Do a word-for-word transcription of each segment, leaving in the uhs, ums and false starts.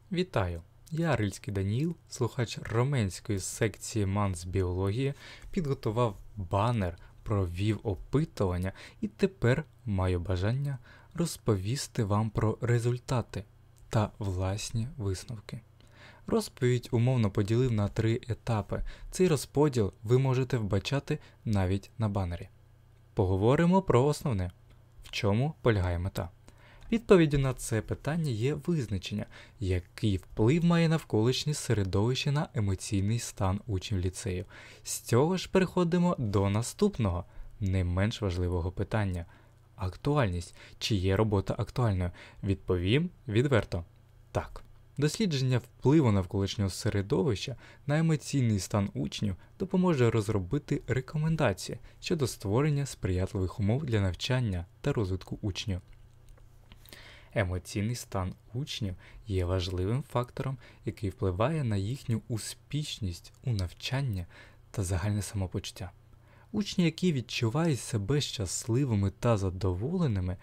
Вітаю! Я Рильський Даніїл, слухач Роменської секції МАН з біології, підготував банер, провів опитування і тепер маю бажання розповісти вам про результати та власні висновки. Розповідь умовно поділив на три етапи. Цей розподіл ви можете вбачати навіть на банері. Поговоримо про основне. В чому полягає мета? Відповіддю на це питання є визначення, який вплив має навколишнє середовище на емоційний стан учнів ліцею. З цього ж переходимо до наступного, не менш важливого питання. Актуальність. Чи є робота актуальною? Відповім відверто. Так. Дослідження впливу навколишнього середовища на емоційний стан учнів допоможе розробити рекомендації щодо створення сприятливих умов для навчання та розвитку учнів. Емоційний стан учнів є важливим фактором, який впливає на їхню успішність у навчанні та загальне самопочуття. Учні, які відчувають себе щасливими та задоволеними,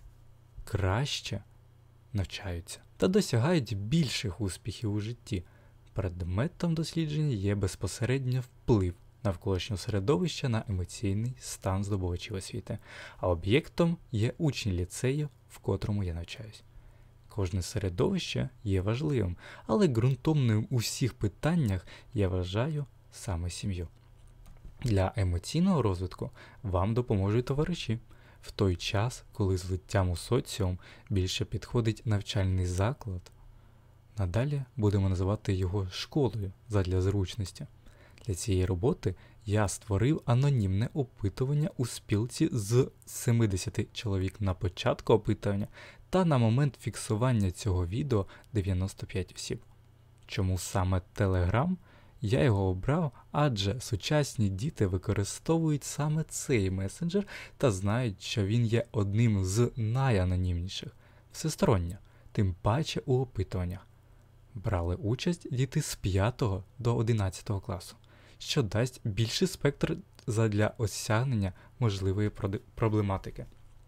краще навчаються та досягають більших успіхів у житті. Предметом дослідження є безпосередньо вплив навколишнього середовища на емоційний стан здобувачів освіти, а об'єктом є учні ліцею, в котрому я навчаюсь. Кожне середовище є важливим, але ґрунтовним у всіх питаннях я вважаю саме сім'ю. Для емоційного розвитку вам допоможуть товариші. В той час, коли злиттям у соціум більше підходить навчальний заклад, надалі будемо називати його школою задля зручності. Для цієї роботи я створив анонімне опитування у спілці з сімдесят чоловік на початку опитування та на момент фіксування цього відео дев'яносто п'ять осіб. Чому саме Telegram? Я його обрав, адже сучасні діти використовують саме цей месенджер та знають, що він є одним з найанонімніших, всесторонньо, тим паче у опитуваннях. Брали участь діти з п'ятого до одинадцятого класу, що дасть більший спектр задля осягнення можливої проблематики.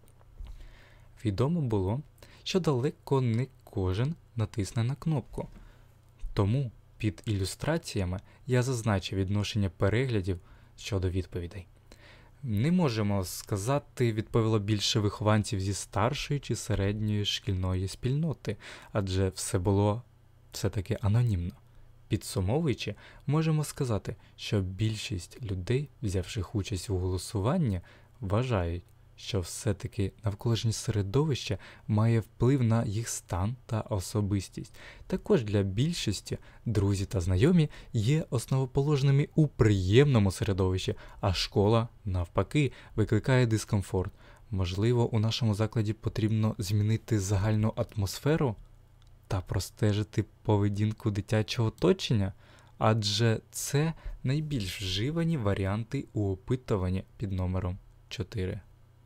Відомо було, що далеко не кожен натисне на кнопку, тому під ілюстраціями я зазначив відношення переглядів щодо відповідей. Не можемо сказати, відповіло більше вихованців зі старшої чи середньої шкільної спільноти, адже все було все-таки анонімно. Підсумовуючи, можемо сказати, що більшість людей, взявших участь у голосуванні, вважають, що все-таки навколишнє середовище має вплив на їх стан та особистість. Також для більшості друзі та знайомі є основоположними у приємному середовищі, а школа, навпаки, викликає дискомфорт. Можливо, у нашому закладі потрібно змінити загальну атмосферу та простежити поведінку дитячого оточення, адже це найбільш вживані варіанти у опитуванні під номером чотири.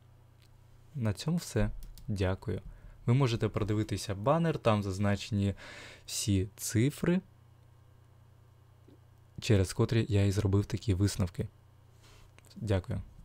На цьому все. Дякую. Ви можете продивитися банер, там зазначені всі цифри, через котрі я і зробив такі висновки. Дякую.